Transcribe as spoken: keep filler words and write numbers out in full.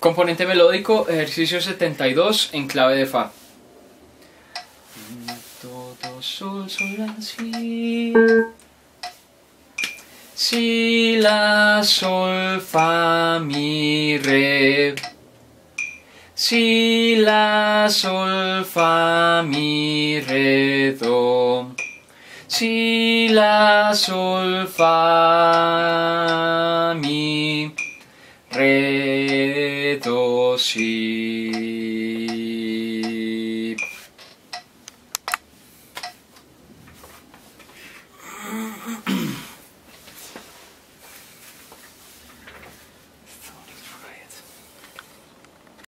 Componente melódico, ejercicio setenta y dos en clave de Fa. Do, do, sol, sol, la, si. Si, la, sol, fa, mi, re. Si, la, sol, fa, mi, re, do. Si, la, sol, fa, mi, re, do, si.